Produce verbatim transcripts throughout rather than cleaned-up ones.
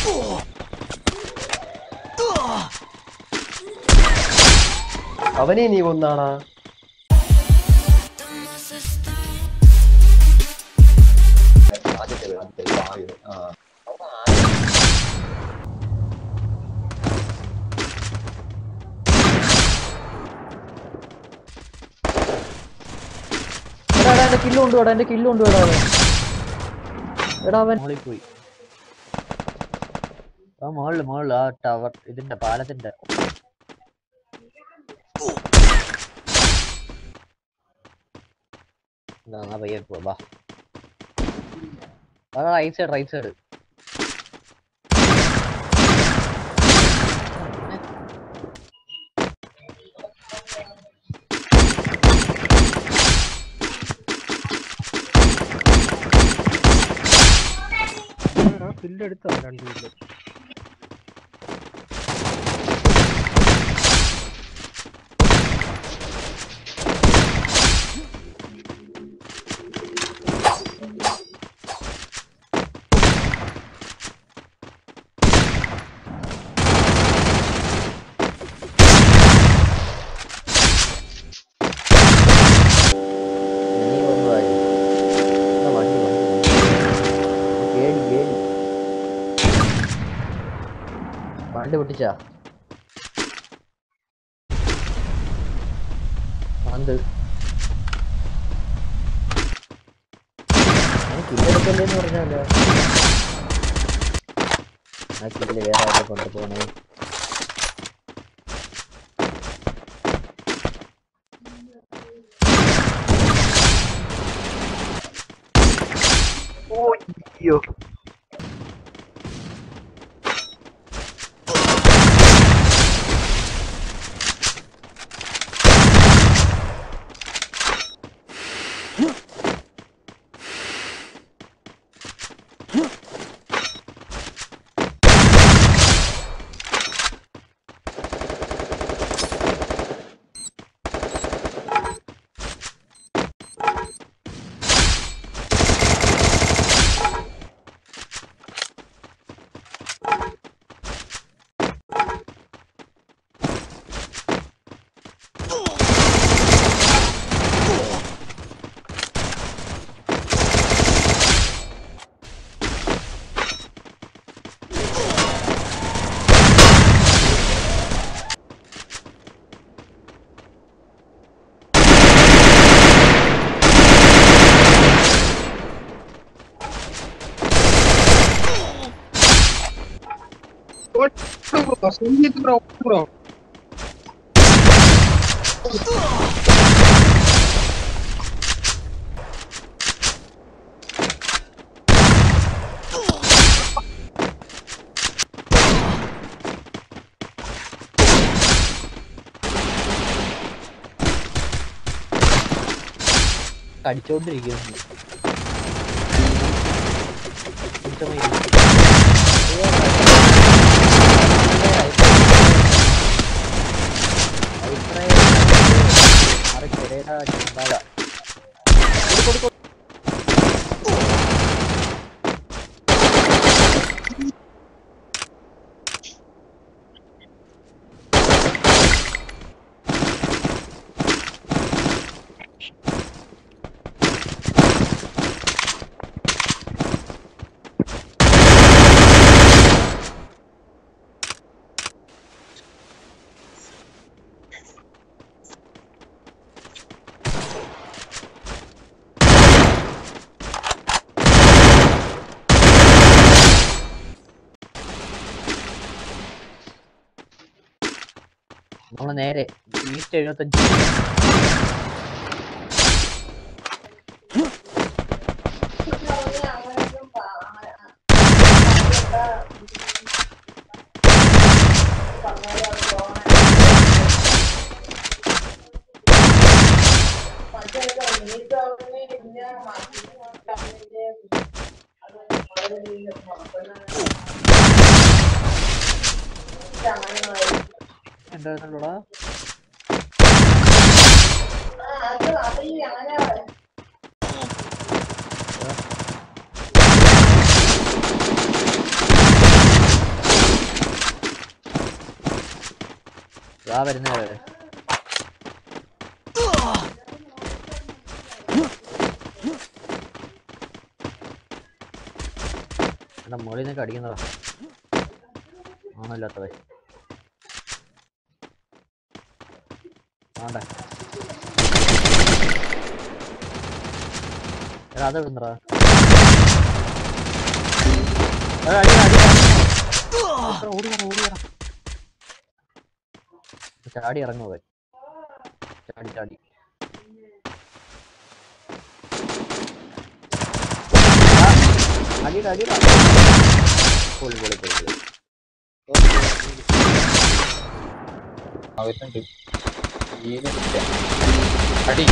അവനെ നീ കൊന്നാണാ? എന്റെ കില്ല് കൊണ്ടുപോടാ, എന്റെ കില്ല് കൊണ്ടുപോടാ. എടാ അവൻ പോയി ആ മുകളില് മുകളിൽ ആ ടവർ ഇതിന്റെ പാലത്തിന്റെ പയ്യെ പോവാ. റൈറ്റ് സൈഡ് റൈറ്റ് സൈഡ് കില്ലെടുത്തോ രണ്ടു കില്ല്. വണ്ടി പൊട്ടിച്ചാ അത് കില്ലെടുക്കല്ലേന്ന് പറഞ്ഞാലോ. ആ കില്ല് വേറെ ആയിട്ട് കൊണ്ടുപോകണേ. ഓയ്യോ Sungit bro, bro. കടിച്ചോണ്ടിരിക്കുന്നു. നമ്മള് നേരെ ഈസ്റ്റ് എഴുപത്തഞ്ച് എന്താ ആ വരുന്നേ എടാ മോളിൽ നിന്നൊക്കെ അടിക്കുന്നതാ ആണല്ലാത്തവേ ആണ്ടെ എടാ അത് എവിടുന്നടാ ഓടിയാ ഓടിയാ ചാടി ഇറങ്ങുവേ ചാടി ചാടി അടിയിടാ അടിയിടാ പൊളി പൊളി പൊളി പൊളി അകത്തുണ്ട് അടി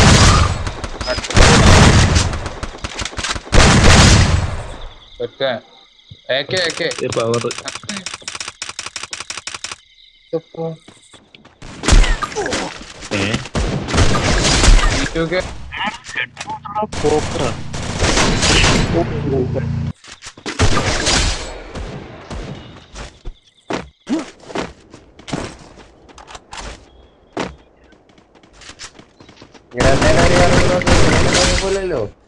ഒറ്റ ഏക്കെ ഏക്കെ പവർ പോക്കറാ പോലല്ലോ